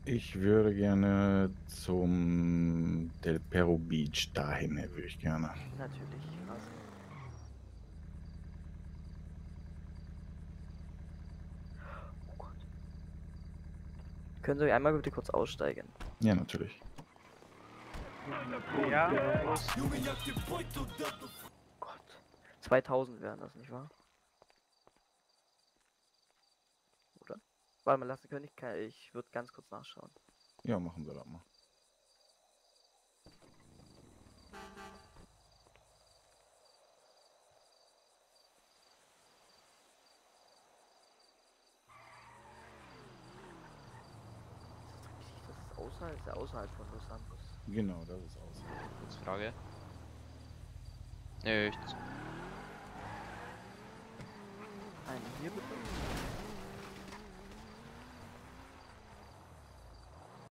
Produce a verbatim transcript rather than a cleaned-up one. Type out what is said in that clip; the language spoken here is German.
Ich würde gerne zum Del Perro Beach. Dahin würde ich gerne. Natürlich, Rasen. Oh Gott. Können Sie einmal bitte kurz aussteigen? Ja, natürlich. Ja, Gott. zweitausend wären das, nicht wahr? Oder? Warte mal, lassen können ich, kann, ich würde ganz kurz nachschauen. Ja, machen wir das mal. Das ist außerhalb, ist ja außerhalb von Los Santos. Genau, das ist aus. Kurze Frage. Nichts. Einen hier bitte.